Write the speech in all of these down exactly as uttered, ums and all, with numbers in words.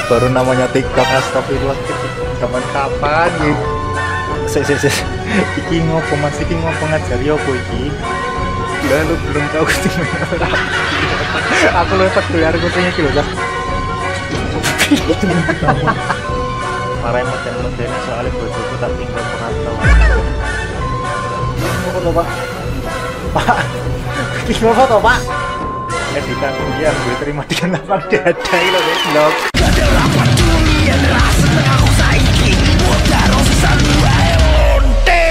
baru namanya TikTok. Astagfirullah, zaman kapan iki? Sik sik sik. Iki ngopo Mas, iki ngopo ngajari opo iki? Lah lu belum tahu gimana. Aku lewat keluar kucingnya iki lho, Cak. Marahin model-modelnya soalnya bojoku tak tinggal perantau. Ngopo to, Pak? Pak. Iki ngopo to, Pak? Editan dia gue terima dengan lapang dada iki lho, vlog. Adalah peduli yang rasa aku saiki buat karo sesanu ae onte.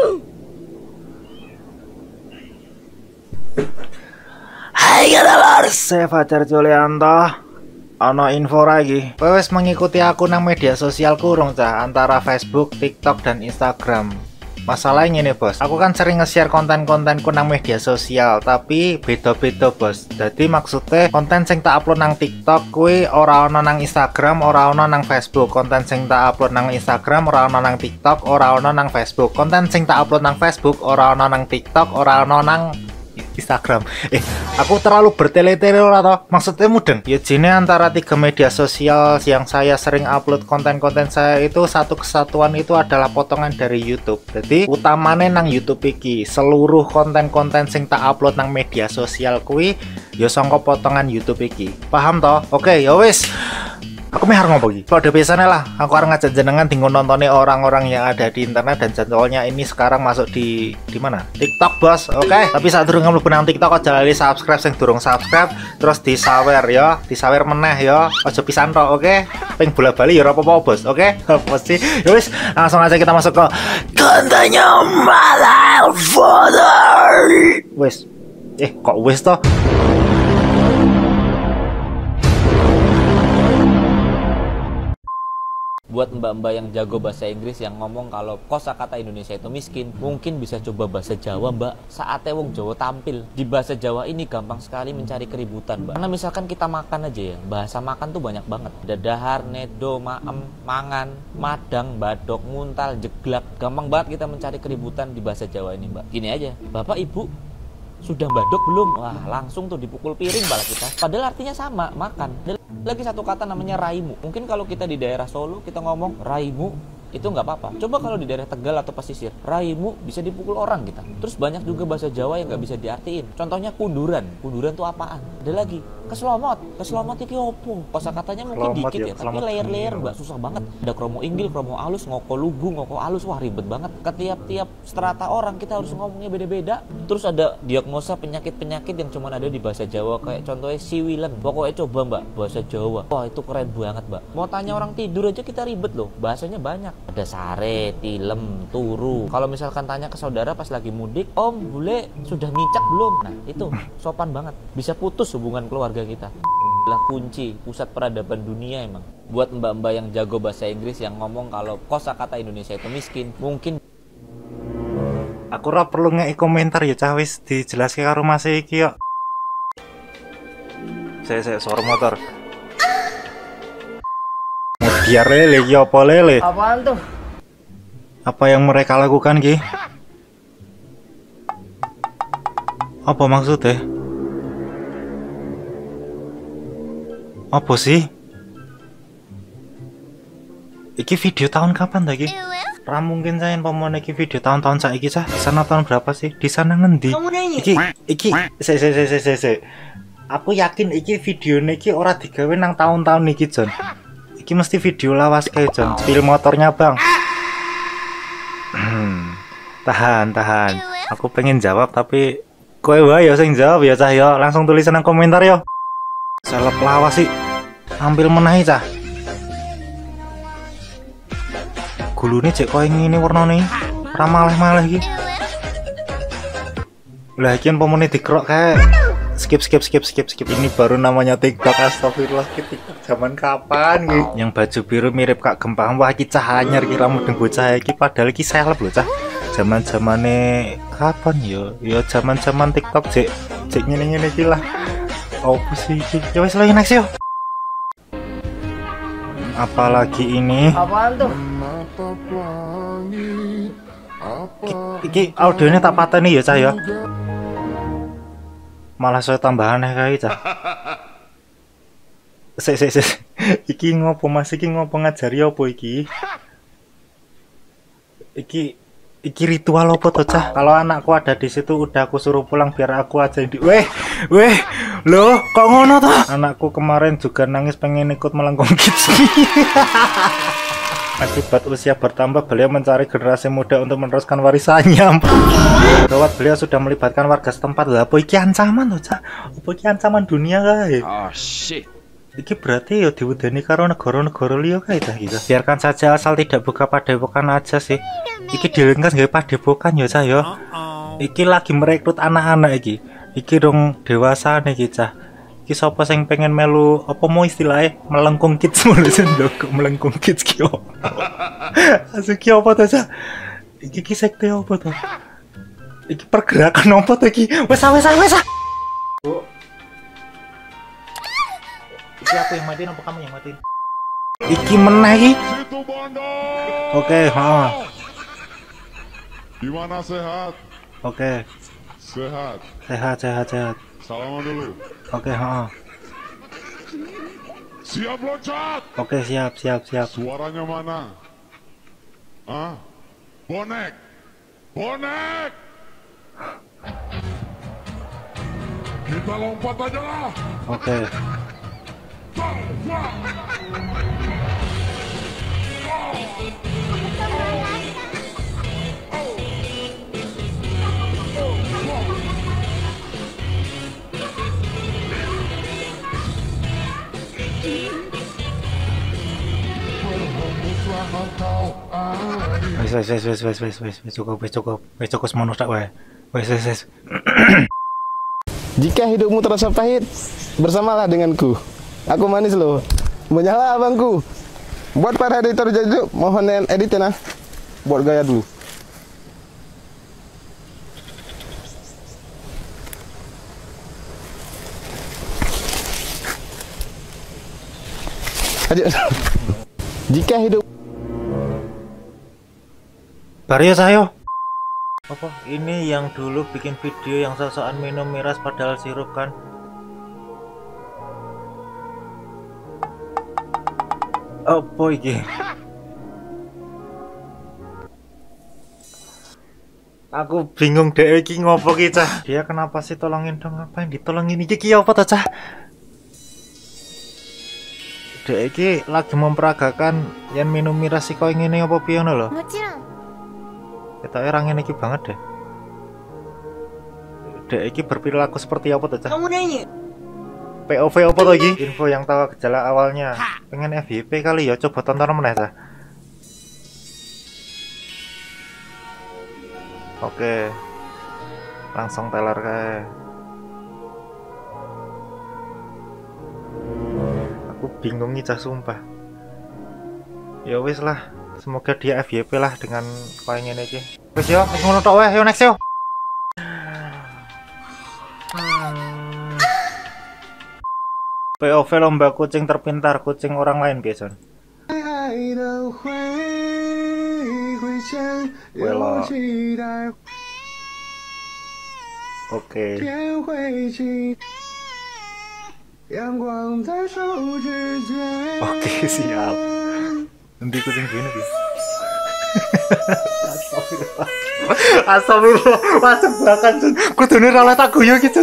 Hai gadalor, saya Fajar Julianto. Ono info lagi. Kowe wis mengikuti aku nang media sosial kurung cah, antara Facebook, TikTok dan Instagram. Masalahnya nih bos, aku kan sering nge-share konten-kontenku nang media sosial, tapi beda-beda bos. Jadi maksudnya konten sing tak upload nang TikTok kuwi ora ono nang Instagram, ora ono nang Facebook. Konten sing tak upload nang Instagram ora ono nang TikTok, ora ono nang Facebook. Konten sing tak upload nang Facebook ora ono nang TikTok, ora ono nang Instagram. Eh, aku terlalu bertele-tele ora toh? Maksudnya mudeng. Ya jine antara tiga media sosial yang saya sering upload konten-konten saya itu satu kesatuan itu adalah potongan dari YouTube. Jadi utamane nang YouTube iki, seluruh konten-konten sing tak upload nang media sosial kuwi ya sangka potongan YouTube iki. Paham toh? Oke, ya wis. Aku meh harus ngomong iki. Kalau udah biasanya lah, aku harus ngajak jenengan tinggal nontonnya orang-orang yang ada di internet dan jadwalnya ini sekarang masuk di di mana? TikTok bos, oke? Okay? Tapi saat durung ngambil benang TikTok, aja lali subscribe, sing durung subscribe, terus disawer ya, disawer meneh ya, aja pisan tok, oke? Okay? Ping bola bali ya apa-apa bos, oke? Okay? Apa sih? Yowis, langsung aja kita masuk ke kontennya malah father. Wes, eh kok wes toh? Buat mbak-mbak yang jago bahasa Inggris yang ngomong kalau kosakata Indonesia itu miskin, mungkin bisa coba bahasa Jawa mbak. Saatnya wong Jawa tampil. Di bahasa Jawa ini gampang sekali mencari keributan mbak. Karena misalkan kita makan aja ya, bahasa makan tuh banyak banget. Dadahar, nedo, maem, mangan, madang, badok, nguntal, jeglak. Gampang banget kita mencari keributan di bahasa Jawa ini mbak. Gini aja, bapak ibu sudah badok belum? Wah langsung tuh dipukul piring bala kita. Padahal artinya sama, makan. Lagi satu kata namanya raimu. Mungkin kalau kita di daerah Solo kita ngomong raimu itu nggak apa-apa. Coba kalau di daerah Tegal atau pesisir, raimu bisa dipukul orang kita. Terus banyak juga bahasa Jawa yang nggak bisa diartiin. Contohnya kunduran. Kunduran tuh apaan? Ada lagi keselomot. Keselomot itu opo? Kosakatanya mungkin Keselomot dikit ya, ya, tapi layer-layer mbak susah banget. Ada kromo inggil, kromo alus, ngoko lugu, ngoko alus, wah ribet banget. Ketiap-tiap strata orang kita harus ngomongnya beda-beda. Terus ada diagnosa penyakit-penyakit yang cuma ada di bahasa Jawa, kayak contohnya siwilen. Pokoknya coba mbak bahasa Jawa. Wah itu keren banget mbak. Mau tanya orang tidur aja kita ribet loh. Bahasanya banyak. Ada sare, tilem, turu. Kalau misalkan tanya ke saudara pas lagi mudik, om bule sudah micak belum? Nah itu sopan banget. Bisa putus hubungan keluarga kita. Adalah kunci pusat peradaban dunia emang. Buat mbak-mbak yang jago bahasa Inggris yang ngomong kalau kosakata Indonesia itu miskin, mungkin aku ora perlu ngeki komentar ya cah, wis dijelaske karo Mas iki yo. Saya saya suara motor. Biar lele iki apa lele? Apaan tuh? Apa yang mereka lakukan Ki? Apa maksudnya? Apa sih? Iki video tahun kapan lagi? Ra mungkin saya pemon iki video tahun-tahun saiki cah. Di sana tahun berapa sih? Di sana ngendi? Iki iki se se se se se. Aku yakin iki videone iki ora digawe nang tahun-tahun iki Jon. Iki mesti video lawas kayak Jon. Spill motornya bang. Hmm, tahan tahan. Aku pengen jawab tapi kowe wae ya sing jawab ya cah ya. Langsung tulisan nang komentar yo. Seleb lawas sih. Ambil menahi cah. Gulune cek koyo ngene warnane. Ora maleh-maleh iki. Lah iki pomone dikrok kae. Skip skip skip skip skip. Ini baru namanya TikTok. Astagfirullah, TikTok zaman kapan iki? Yang baju biru mirip Kak Gempang. Wah iki cah anyar ki rambut bocah iki padahal iki seleb lho cah. Zaman-zamane kapan yo? Yo zaman-zaman TikTok cek cek ngene-ngene iki lah. Opo sih iki? Ya wis lagi next yo. Apalagi ini? Apaan tuh? Iki audionya tak pateni ya cah ya. Malah saya tambah aneh kayak cah. Sik sik sik. Iki ngopo Mas, iki ngopo ngajari apa iki? Iki iki ritual apa tuh Cah? Kalau anakku ada di situ udah aku suruh pulang biar aku aja di. Weh, weh, loh kok ngono tuh? Anakku kemarin juga nangis pengen ikut melengkung kids. Akibat usia bertambah, beliau mencari generasi muda untuk meneruskan warisannya. Gawat, beliau sudah melibatkan warga setempat. Lah, apa iki ancaman loh, Cak? Apa iki ancaman dunia kae? Oh shit. Iki berarti ya diwedeni karo negara-negara liya kae ta gitu. Biarkan saja asal tidak buka padepokan aja sih. Iki dilengkas gawe padepokan ya, Cak ya. Iki lagi merekrut anak-anak iki. Iki dong dewasa nih, Cak. Ki sapa sing pengen melu apa mau istilahnya melengkung kids mulu sendok melengkung kids ki opo. Asuk ki opo to, Cak? Iki ki sekte opo to? Iki pergerakan opo to iki? Wes wes wes. Bu. Iki aku yang matiin apa kamu yang matiin? Iki meneh iki. Oke, heeh. Gimana sehat? Oke. Sehat. Sehat, sehat, sehat. Salaman dulu. Oke, heeh. Siap loncat. Oke, siap, siap, siap. Suaranya mana? Ah? Bonek. Bonek. Kita lompat aja lah. Oke. Wes wes wes wes wes wes wes wes cukup wes cukup wes cukup semono tak wae. Wes wes wes. Jika hidupmu terasa pahit, bersamalah denganku. Aku manis loh. Menyala abangku. Buat para editor jadi mohon edit nah. Buat gaya dulu. Aja. Jika hidup Baryo sayo. Apa? Ini yang dulu bikin video yang sosokan minum miras padahal sirup kan? Apa iki? Aku bingung deh iki ngopo ki Cah. Dia kenapa sih tolongin dong? Ngapain ditolongin iki ki apa to Cah? Dek iki lagi memperagakan yang minum miras sih kok ngene apa piye ngono lho? Kita orang ini iki banget deh. Dek iki berperilaku seperti apa tuh, Cah? Kamu nanya. P O V apa tuh iki? Info yang tahu gejala awalnya. Pengen F Y P kali ya, coba tonton meneh, Cah. Oke. Langsung teler kae. Aku bingung nih, Cah, sumpah. Ya wis lah. Semoga dia F Y P lah dengan koin ini aja. Wes yo, wis ngono tok wae, yo next yo. Hmm. P O V lomba kucing terpintar, kucing orang lain biasa. Welo. Oke. Oke, siap. Nanti kucing gini nih. Astagfirullah. Astagfirullah. Macam bahkan Jun. Kudune ra tak guyu gitu.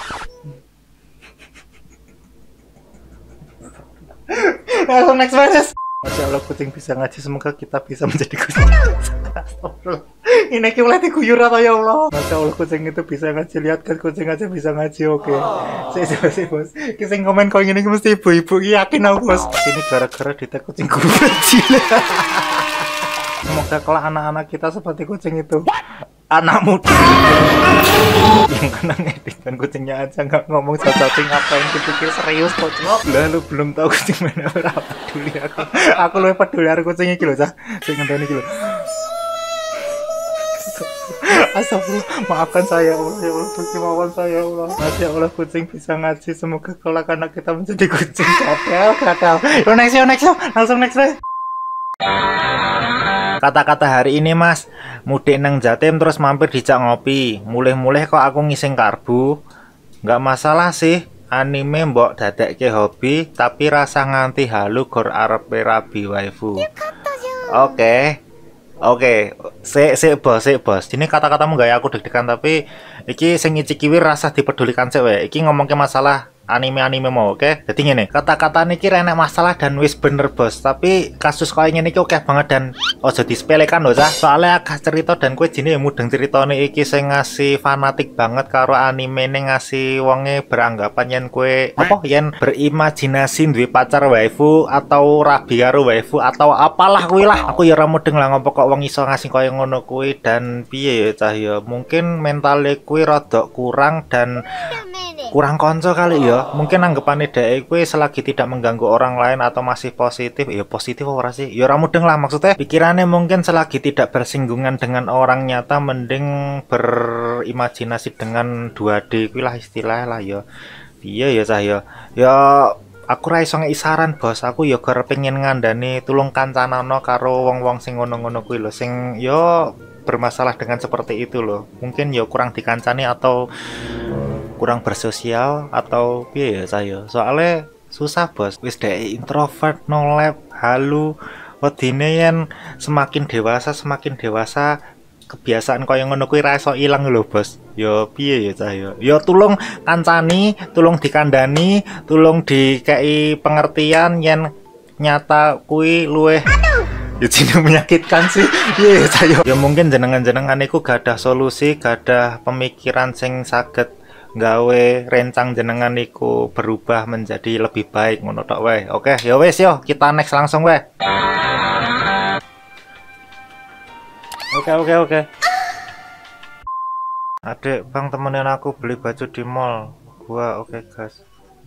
Langsung next verse. Masya Allah kucing bisa ngaji, semoga kita bisa menjadi kucing. Astagfirullah. Ini ki mulai diguyur atau ya Allah. Masya Allah kucing itu bisa ngaji, lihat kan kucing aja bisa ngaji. Oke. Saya coba sih bos. Kisah komen kau ini mesti ibu-ibu yakin aku bos. Ini gara-gara kita kucing guru kecil. Semoga kalau anak-anak kita seperti kucing itu. Anak muda yang kena ngedit dan kucingnya aja nggak ngomong cacing ngapain dipikir serius kok cok. Lah lu belum tahu kucing mana berapa peduli aku. Aku lebih peduli hari kucing iki lho, Cah. Sing ngenteni iki lho. Astagfirullah, maafkan saya Allah, ya Allah, kemauan saya ya Allah. Masya Allah kucing bisa ngaji, semoga kelak anak kita menjadi kucing. Gatel, gatel. Yo next yo next yo, langsung next deh. Kata-kata hari ini Mas, mudik nang Jatim terus mampir dijak ngopi. Mulih-mulih kok aku ngising karbu. Nggak masalah sih, anime mbok dadekke hobi tapi rasa nganti halu gor arepe rabi waifu. Oke. Oke, sik sik bos, sik bos. Ini kata-katamu gaya aku deg-degan tapi iki sing icikiwir rasa dipedulikan sik wae. Iki ngomongke masalah anime-anime mau, oke? Okay? Jadi ngene, kata-kata niki enek masalah dan wis bener bos, tapi kasus koyo ngene iki oke banget dan ojo disepelekan lho, Cah. Soalnya akeh cerita dan kowe jine mudeng ceritane iki sing ngasih fanatik banget karo anime ning ngasih wonge beranggapan yen kowe apa yen berimajinasi duwe pacar waifu atau rabi karo waifu atau apalah kuwi lah. Aku ya ora mudeng lah ngopo kok wong iso ngasih koyo ngono kuwi dan piye ya Cah ya. Mungkin mentale kuwi rada kurang dan kurang konco kali ya. Mungkin anggapannya dhek kuwi selagi tidak mengganggu orang lain atau masih positif, ya positif ora sih? Ya ora mudeng lah maksudnya. Pikirannya mungkin selagi tidak bersinggungan dengan orang nyata mending berimajinasi dengan dua D kuwi lah istilahnya lah ya. Iya ya Cah ya. Ya aku ra iso isaran bos. Aku ya gara pengen ngandani tulung kancanano karo wong-wong sing ngono-ngono kuwi lho sing yo bermasalah dengan seperti itu loh. Mungkin ya kurang dikancani atau kurang bersosial atau piye ya saya. Soalnya susah bos. Wis dhek introvert, no lab, halu. Wedine yen semakin dewasa semakin dewasa kebiasaan kaya ngono kuwi ra iso ilang lho bos. Ya piye ya saya. Ya tulung kancani, tulung dikandani, tulung dikei pengertian yen nyata kuwi luweh ya jadi menyakitkan sih. Iya yeah, saya. Ya mungkin jenengan-jenengan iku gak ada solusi, gak ada pemikiran sing saged gawe rencang jenengan iku berubah menjadi lebih baik ngono tok wae. Oke, ya wes yo, kita next langsung wae. Oke, oke, oke. Adek, Bang temenin aku beli baju di mall. Gua oke, guys.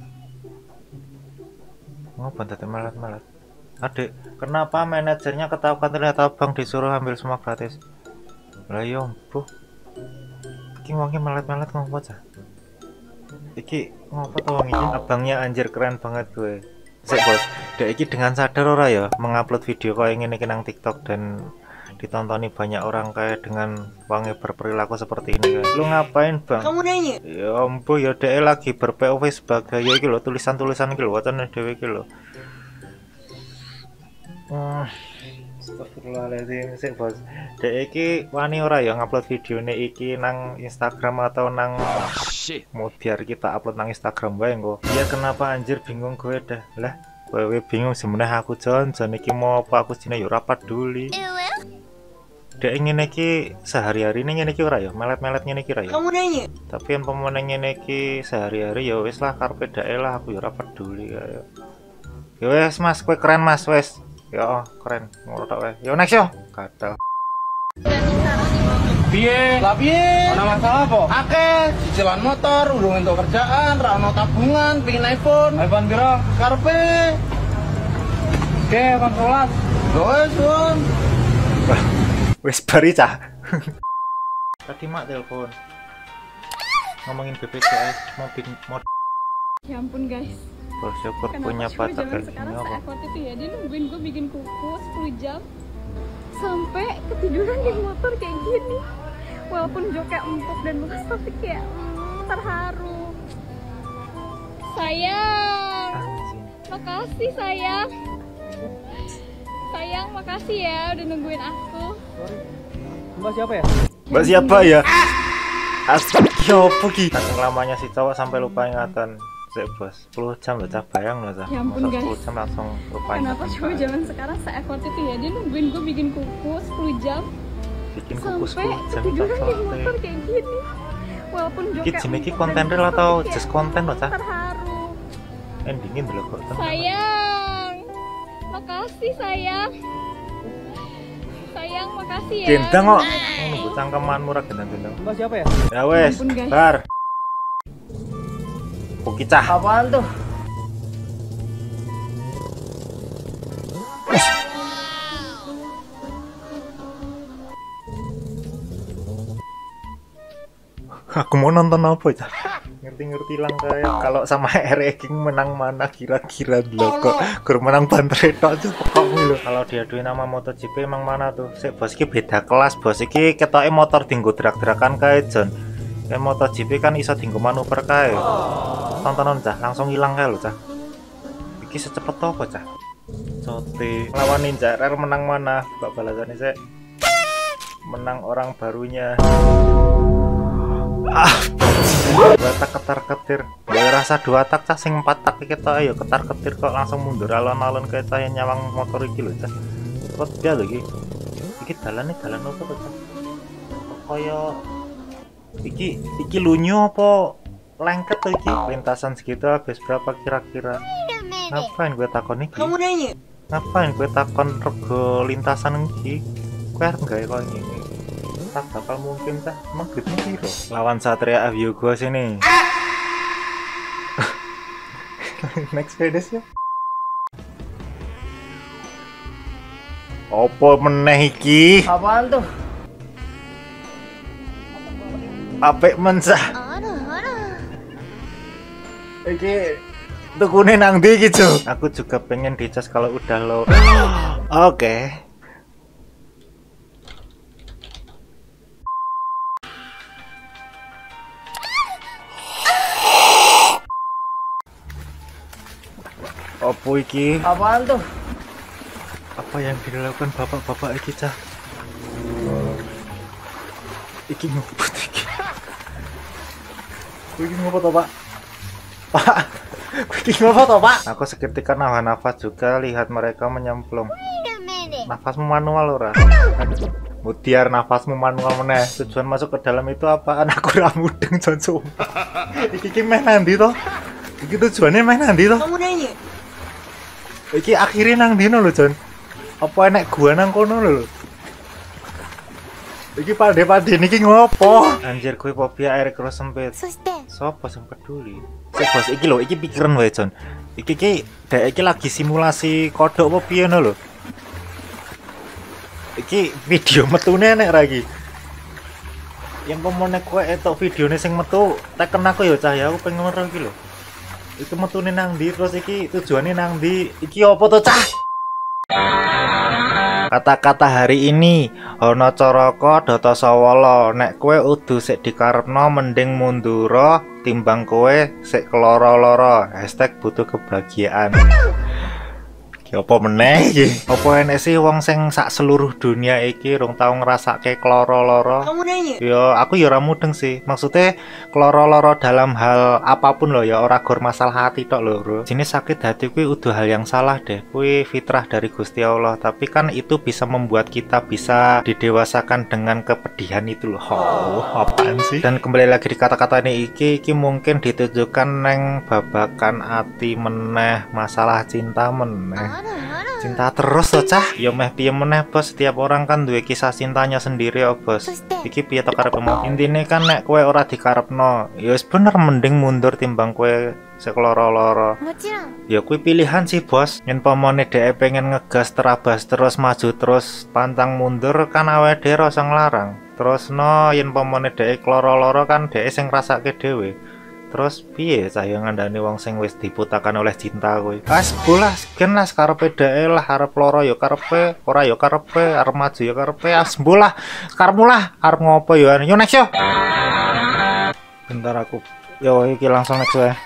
Mau bantet melet-melet. Adik, kenapa manajernya ketahuan ternyata Bang disuruh ambil semua gratis? Lah yo, Bu. Iki wonge melet-melet ngopo Cah? Iki ngopo to wong iki? Abangnya anjir keren banget gue. Sik bos, dek iki dengan sadar ora ya mengupload video kaya ngene iki nang TikTok dan ditontoni banyak orang kayak dengan wangi berperilaku seperti ini kan. Lu ngapain Bang? Kamu nanya? Ya ampun ya dek lagi ber-P O V sebagai ya iki lho tulisan-tulisan iki lho wacane dhewe iki lho. Hmm. Astagfirullahaladzim sih bos. Dek iki wani ora ya ngupload videone iki nang Instagram atau nang oh, mau biar kita upload nang Instagram wae engko. Ya kenapa anjir bingung gue dah. Lah, kowe bingung sebenarnya aku Jon, Jon iki mau apa aku sini yo ora peduli. Dek ngene iki sehari-hari ini ngene iki ora ya, melet-melet ngene iki ora ya. Kamu nanya. Tapi yang pemenang ngene iki sehari-hari ya wis lah karepe dek lah aku yo ora peduli ya. Ya wes Mas, kowe keren Mas wes. Ya keren ngono tok wae. Yo next yo. Gatel. Piye? Lah piye? Ana masalah apa? Akeh cicilan motor, urung entuk kerjaan, ra ono tabungan, pengin iPhone. iPhone piro? Karepe. Oke, iPhone sebelas. Wes, Bun. Wes bari Cah. Tadi mak telepon. Ngomongin B P J S mobil mod. Ya ampun guys. Bersyukur punya pacar kayak gini apa? Waktu itu ya dia nungguin gue bikin kuku sepuluh jam sampai ketiduran di motor kayak gini. Walaupun joknya empuk dan bagus tapi kayak mm, terharu. Sayang, makasih sayang. Sayang makasih ya udah nungguin aku. Mbak siapa ya? Mbak siapa ya? Astagfirullah pergi. Saking lamanya si cowok sampai lupa ingatan. Sik bos, sepuluh jam loh Cah, bayang loh Cah. Ya ampun guys, sepuluh jam langsung lupa. Kenapa cowok zaman sekarang se-effort itu ya? Dia nungguin gue bikin kuku sepuluh jam bikin kuku sampai sepuluh jam ketiduran di motor kayak gini. Walaupun joknya iki jenenge konten real atau just konten loh Cah? Terharu. Endingin dulu kok. Sayang, makasih sayang. Sayang makasih ya. Gendang kok. Nunggu cangkemanmu ra gendang-gendang. Mbak siapa ya? Ya wes, bar. Oke Cah. Apaan tuh? Aku mau nonton apa Cah? Ngerti-ngerti lang kayak kalau sama Ereking menang mana kira-kira lo kok kur menang bantre tok tuh kamu lo. Kalau diaduin nama MotoGP emang mana tuh? Sik bos iki beda kelas bos iki ketoke motor dinggo drak-drakan kae Jon. Kayak MotoGP kan iso dienggo manuver kae. Tontonan cah langsung hilang kae lho cah. Iki secepat apa cah? Cote lawan Ninja Rare menang mana? Mbak balasannya sih menang orang barunya. Ah, dua tak ketar ketir. Boleh rasa dua tak cah sing empat tak kita ayo ketar ketir kok langsung mundur alon-alon kayak cah nyawang motor iki lho cah. Cepet dia lho iki. Iki dalane dalan apa cah? Kaya iki iki lunyo apa lengket tuh iki? Lintasan segitu habis berapa kira-kira? Ngapain gue takon iki? Kamu nanya? Ngapain gue takon rego lintasan iki? Gue harus nggak ya kok ini? Tak bakal mungkin cah, emang duitnya piro? Lawan Satria Avio gua sini. Next pedes ya. Opo meneh iki? Apaan tuh? Apik mensah. Iki tukune nang ndi iki, Jo? Aku juga pengen dicas kalau udah lo. Oke. Okay. Opo iki? Apaan tuh? Apa yang dilakukan bapak-bapak iki, cah? Iki ngopot iki. Iki ngopot toh, Pak? Pak, iki ngopot toh, Pak? Aku seketika nahan nafas juga lihat mereka menyemplung. Nafasmu manual ora? Mutiar nafasmu manual meneh. Tujuan masuk ke dalam itu apaan? Aku ora mudeng, Jon. Iki iki meh nandi toh? Iki tujuannya meh nandi toh? Kamu nanya? Iki akhirnya nang dino lho, Jon. Apa enek gua nang kono lho? Iki pade-pade niki ngopo? Anjir kuwi fobia air keros sempit. Sopo sing peduli? Sik bos iki lho, iki pikiran wae, Jon. Iki iki dek iki lagi simulasi kodok apa piye lho. Iki video metune enek ra iki. Yang pemone kowe etok videone sing metu, teken aku ya cah ya, aku pengen ngeru iki lho. Iki metune nang ndi terus iki tujuannya nang ndi? Iki apa to cah? Kata-kata hari ini ana caraka data sawala, nek kowe udu sik dikarepno mending mundura timbang kowe sik keloro-loro. Hashtag butuh kebahagiaan. Ki apa meneh iki? Apa enek sih wong sing sak seluruh dunia iki rung tau ngrasake keloro-loro? Kamu nanya? Ya aku ya ora mudeng sih. Maksudnya keloro-loro dalam hal apapun loh ya, ora gor masalah hati tok lho, Bro. Jenis sakit hati kuwi udah hal yang salah deh. Kuwi fitrah dari Gusti Allah, tapi kan itu bisa membuat kita bisa didewasakan dengan kepedihan itu loh. Oh, apaan sih? Dan kembali lagi di kata-kata ini iki iki mungkin ditujukan neng babakan ati meneh, masalah cinta meneh. Cinta terus loh cah. Ya meh piye meneh bos, setiap orang kan duwe kisah cintanya sendiri ya bos. Iki piye to karepmu? Intine kan nek kowe ora dikarepno, ya wis bener mending mundur timbang kowe sekeloro-loro. Ya kuwi pilihan sih bos. Yen pamane dhek pengen ngegas terabas terus maju terus pantang mundur kan awake dhewe rasa nglarang. Terus no yen pamane dhek kloro-loro kan dhek sing ngrasake dhewe. Terus piye saya ngandani wong sing wis diputakan oleh cinta kowe? Wes bolah gen lah karepe dhek lah, arep loro ya karepe, ora ya karepe, arep maju ya karepe, as bolah karepmu lah, arep ngopo ya. Yo next yo. Bentar aku. Yo iki langsung next wae.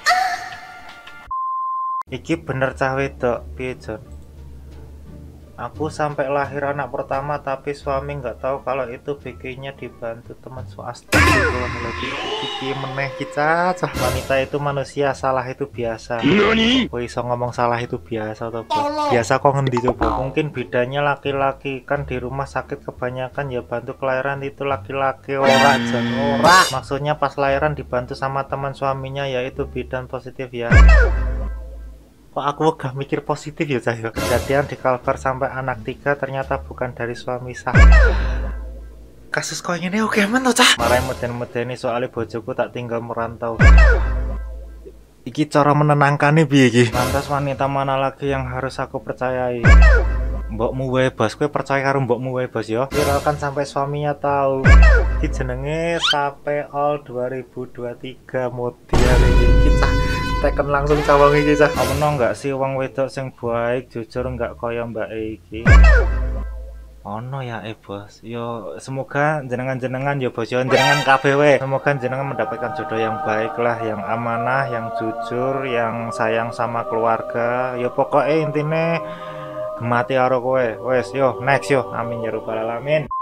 Iki bener cah wedok, piye Jon? Aku sampai lahir anak pertama tapi suami nggak tahu kalau itu bikinnya dibantu teman swasta. Iki meneh kita cah, wanita itu manusia, salah itu biasa. Kowe iso ngomong salah itu biasa atau apa? Biasa kok ngendi coba? Mungkin bedanya laki-laki kan di rumah sakit kebanyakan ya bantu kelahiran itu laki-laki, ora Jon, ora. Maksudnya pas lahiran dibantu sama teman suaminya ya itu bidan positif ya. Kok aku gak mikir positif ya Cahyo? Kejadian di Kalbar sampai anak tiga ternyata bukan dari suami sah. Kasus kau ini oke men tuh cah. Marai meden-medeni soalnya bojoku tak tinggal merantau. Iki cara menenangkan nih piye iki? Lantas wanita mana lagi yang harus aku percayai? Mbokmu wae bos, kowe percaya karo mbokmu wae bos ya. Viralkan sampai suaminya tahu. Iki jenenge Sape All dua ribu dua puluh tiga model iki cah. Teken langsung cawang iki cah. Ono enggak sih wong wedok sing baik jujur enggak kaya mbak iki? Ono ya eh bos. Yo semoga jenengan-jenengan yo bos yo jenengan K B W. Semoga jenengan mendapatkan jodoh yang baik lah, yang amanah, yang jujur, yang sayang sama keluarga. Yo pokoknya intine gemati karo kowe. Wes yo next yo. Amin ya rabbal alamin.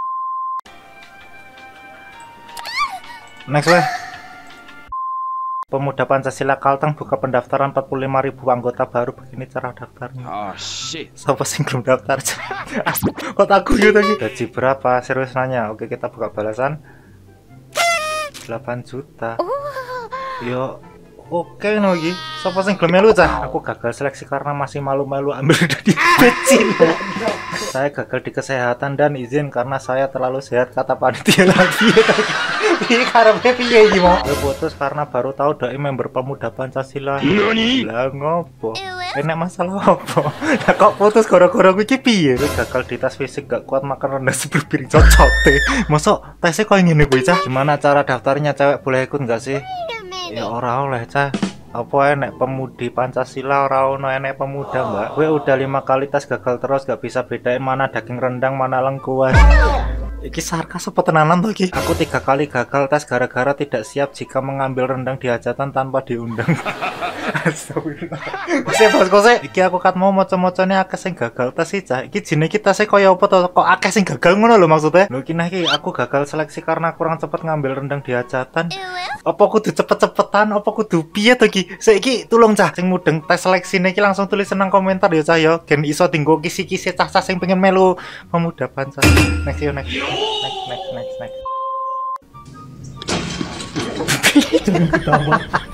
Next weh. Pemuda Pancasila Kalteng buka pendaftaran empat puluh lima ribu anggota baru. Begini cara daftarnya. Oh shit. Siapa sih belum daftar? Kok tak guyu lagi? Gaji berapa? Serius nanya. Oke, kita buka balasan. delapan juta. Yo, oke no iki. Siapa sih belum melu cah? Aku gagal seleksi karena masih malu-malu ambil dari kecil. Saya gagal di kesehatan dan izin karena saya terlalu sehat, kata panitia lagi. Ini karena piye iki mau? Gue putus karena baru tahu doi member Pemuda Pancasila. Lah ngopo? Enak masalah apa? Nah kok putus gara-gara gue iki piye? Gagal di tes fisik, gak kuat makan rendang seberpiring cocote. Mosok tesnya kok ngene kuwi cah? Gimana cara daftarnya? Cewek boleh ikut nggak sih? Ya ora oleh cah. Apa enek pemudi Pancasila ora ono enek pemuda mbak. Gue udah lima kali tes gagal terus, gak bisa bedain mana daging rendang mana lengkuas. Iki sarkas apa tenanan tuh iki? Aku tiga kali gagal tes gara-gara tidak siap jika mengambil rendang di hajatan tanpa diundang. Astagfirullah. Kose bos kose. Iki aku kat mau moco-mocone akeh sing gagal tes sih cah. Iki jenenge kita sih koyo apa to? Kok akeh sing gagal ngono lho maksudnya? Lho iki nah iki aku gagal seleksi karena kurang cepet ngambil rendang di hajatan. Apa kudu cepet-cepetan? Apa kudu piye to iki? Saiki tulung cah sing mudeng tes seleksi iki langsung tulis seneng komentar ya cah ya. Gen iso dinggo kisi-kisi cah-cah sing pengen melu Pemuda Pancasila. Next yo next. Next, next, next, next. Jangan ketawa.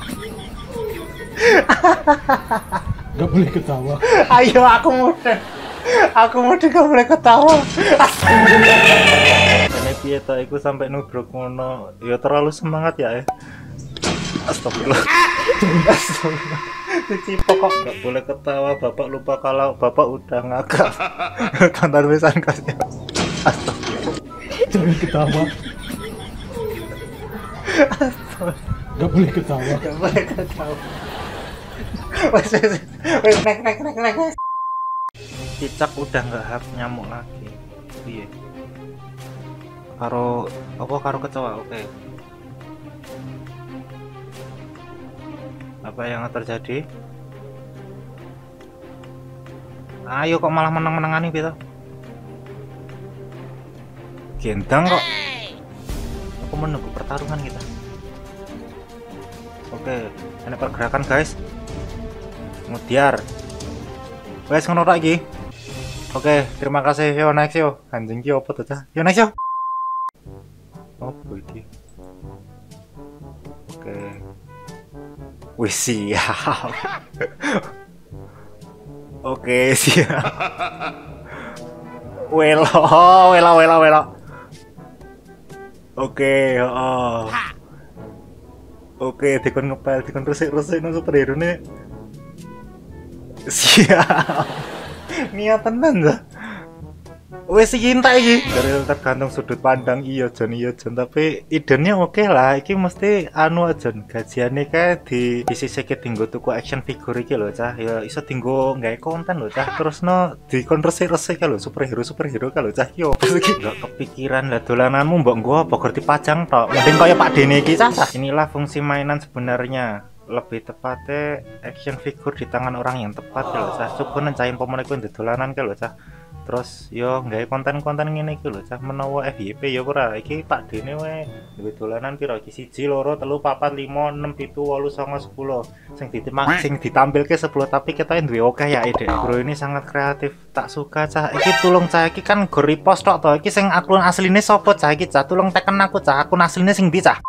Gak boleh ketawa. Ayo aku muda. Aku muda gak boleh ketawa. Ini piye ta iku sampai nubruk ngono. Ya terlalu semangat ya. Astagfirullah. Astagfirullah. Cici pokok gak boleh ketawa. Bapak lupa kalau bapak udah ngakak. Tantan besan kasih. Astagfirullah. Jangan ketawa. Gak boleh ketawa. Gak boleh ketawa. Wes wes wes nek nek nek nek. Cicak udah nggak harus nyamuk lagi. Iya. Karo apa karo kecoa? Oke. Apa yang terjadi? Ayo kok malah menang-menangan nih kita. Gendang kok. Aku menunggu pertarungan kita. Oke, ini pergerakan guys. Mudiar. Wes ngono lagi. Oke, terima kasih yo next yo. Anjing ki opo to cah? Yo next yo. Opo iki? Oke. Wis siap. Oke, siap. Welo, welo, welo, welo. Oke, oh. Oke, dikon ngepel, dikon resik-resik nang superhero nih. Siap. Niat tenan dah. Wes iki entek iki. Dari tergantung sudut pandang iya Jon iya Jon, tapi idenya oke lah. Iki mesti anu Jon, gajiane kae di disisike dinggo tuku action figure iki lho cah. Ya iso dinggo gawe konten lho cah. Terus no dikon resik-resik lho superhero-superhero ka lho cah. Yo opo iki? Gak kepikiran lah dolananmu mbok nggo apa gur dipajang tok. Mending kaya Pak Dene iki cah. Inilah fungsi mainan sebenarnya. Lebih tepatnya action figure di tangan orang yang tepat ya lho cah. Coba nencahin pemain ku dolanan ka lho cah. Terus yo nggawe konten-konten ngene iki lho cah, menawa F Y P ya ora. Iki Pak Dene wae duwe dolanan piro iki? siji, loro, telu, papat, lima, enam, pitu, wolu, songo, sepuluh. Sing ditimak sing ditampilke sepuluh tapi kita duwe oke ya ide. Bro ini sangat kreatif, tak suka cah. Iki tulung cah iki kan go repost tok to. Iki sing akun asline sapa cah iki cah? Tulung teken aku cah, akun asline sing ndi cah?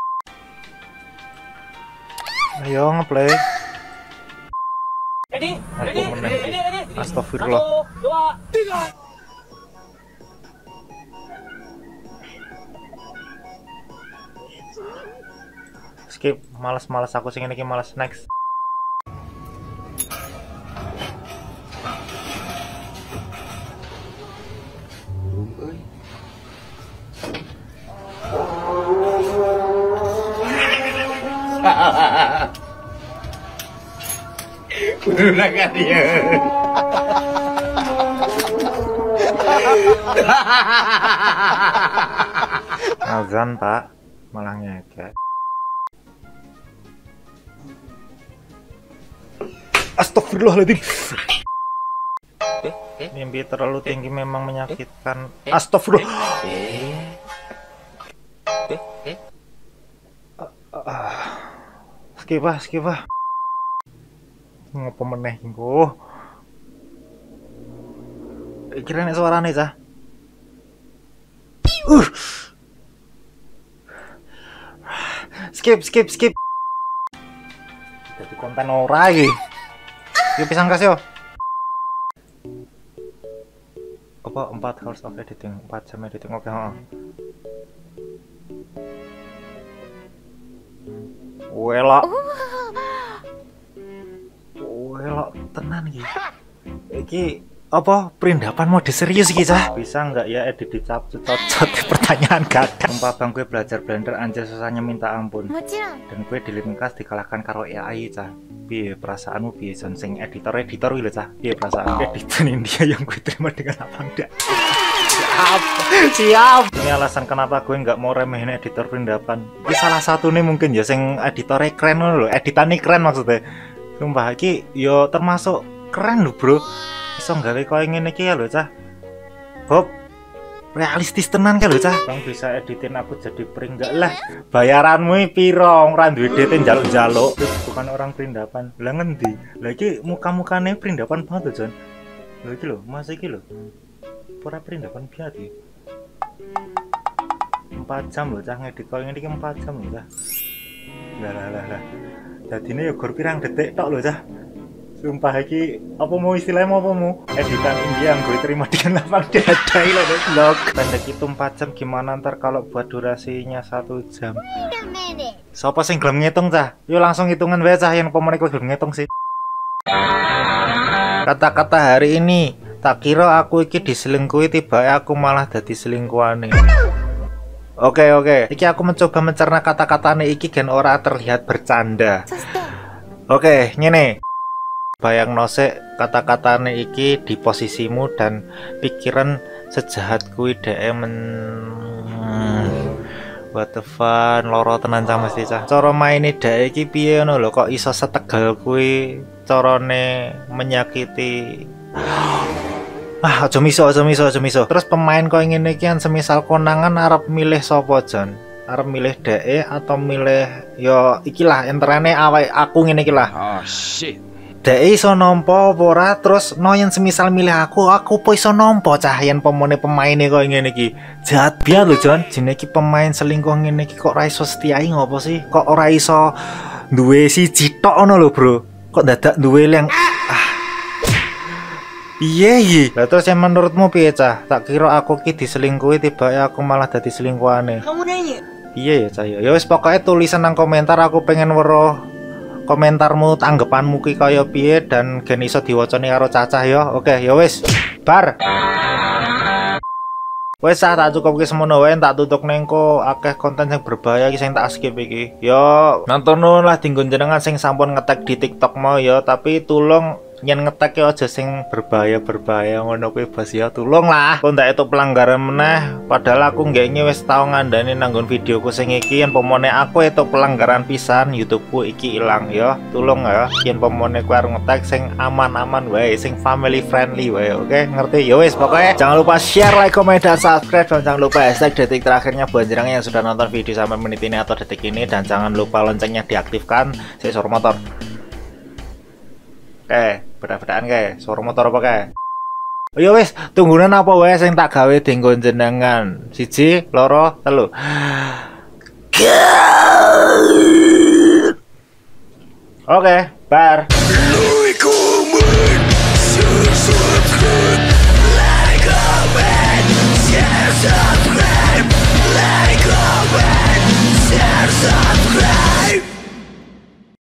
Ayo ngeplay. Ready? Ready? Ready? Ready? Astagfirullah. Satu, dua, tiga. Skip, males-males aku sing iki males. Next. Udah kan dia. Azan pak, malah ngekek. Astagfirullahaladzim. Eh, eh, Mimpi terlalu tinggi memang menyakitkan. Astagfirullah. eh, eh. Skip ah, skip ah. Ngopo meneh engko. Kira nek suarane cah. Uh. Skip, skip, skip. Jadi konten ora iki. Yo pisang kasih yo. Apa empat hours of editing, empat jam editing. Oke, heeh. Welok. Welok tenan iki. Iki apa perindapan mode serius iki cah? Bisa nggak ya edit dicap-cot pertanyaan gadang. Sumpah bang gue belajar Blender anjir susahnya minta ampun. Dan gue di Linkas dikalahkan karo A I cah. Piye perasaanmu piye Jon sing editor-editor iki lho cah. Piye perasaan editor India yang gue terima dengan apa enggak? Siap. Siap. Ini alasan kenapa gue nggak mau remehin editor perindapan. Ini salah satu nih mungkin ya sing editornya keren loh, editannya keren maksudnya. Sumpah iki yo termasuk keren lho bro. Iso nggawe koyo ngene iki ya lho cah. Bob realistis tenan kan lho cah. Bang bisa editin aku jadi pring enggak lah. Bayaranmu piro? Ora duwe duit njaluk-njaluk. Bukan orang perindapan. Lah ngendi? Lah iki muka-mukane perindapan banget lho Jon. Lho iki lho, Mas iki lho. Ora perindapan biat iki. empat jam lho cah ngedit koyo ngene iki empat jam lho cah. Lah lah lah lah. Dadine ya gor pirang detik tok lho cah. Sumpah iki apa mau istilahnya apa mau editan India yang gue terima dengan lapang dada lo deh vlog pendek itu empat jam gimana ntar kalau buat durasinya satu jam. Siapa sing gelem ngitung cah? Yuk langsung hitungan wae cah yang pemenik gelem ngitung sih. Kata-kata hari ini tak kira aku iki diselingkuhi tiba aku malah dadi selingkuhane. Oke oke, iki aku mencoba mencerna kata-katane iki gen ora terlihat bercanda. Oke, ngene. Bayang nosek kata-katane iki di posisimu dan pikiran sejahat kui D M men what the fun loro tenan cah mesti cah. Cara maine dhek iki piye ngono lho kok iso setegal kui carane menyakiti. Ah, aja miso, aja miso, aja miso. Terus pemain kok ngene iki kan semisal konangan arep milih sapa Jon? Arep milih dhek atau milih yo ikilah enterane awake aku ngene iki lah. Oh shit. Dek iso nompo apa ora terus no yang semisal milih aku aku po iso nompo cah yen pemone pemaine kok ngene iki. Jahat biar lho Jon, jenenge iki pemain selingkuh ngene iki kok ora iso setiai ngopo sih? Kok ora iso duwe siji tok ngono lho, Bro. Kok dadak duwe yang ah. Iya iya. Lah terus yang menurutmu piye cah? Tak kira aku ki diselingkuhi tiba aku malah dadi selingkuhane. Kamu nanya? Iya ya cah ya. Ya wis pokoke tulisan nang komentar aku pengen weruh komentarmu, tanggapanmu ki kaya piye dan gen iso diwacani karo cacah ya. Oke, ya wis. Bar. Wes tak cukup ki semono wae tak tutuk nengko akeh konten yang berbahaya iki sing tak skip iki. Yo nonton lah dinggo jenengan sing sampun ngetek di TikTok mau ya, tapi tulung yen ngetek aja sing berbahaya-berbahaya ngono kuwi Bos ya. Tulung lah. Kok ndak itu pelanggaran meneh padahal aku nggaknya wis tau ngandani nanggon videoku sing iki yen pomone aku itu pelanggaran pisan YouTubeku iki ilang ya. Tulung ya yen pomone ku arep ngetek sing aman-aman wae, sing family friendly wae. Oke, ngerti? Ya wis pokoknya jangan lupa share, like, komen dan subscribe dan jangan lupa hashtag detik terakhirnya buat jenengan yang sudah nonton video sampai menit ini atau detik ini dan jangan lupa loncengnya diaktifkan. Saya suara motor. Oke, beda-bedaan kae, suara motor apa kae? Oh ya wis, tunggunan apa wae sing tak gawe dinggo jenengan. Siji, loro, telu. Oke, bar. Subscribe, like, comment, share, subscribe.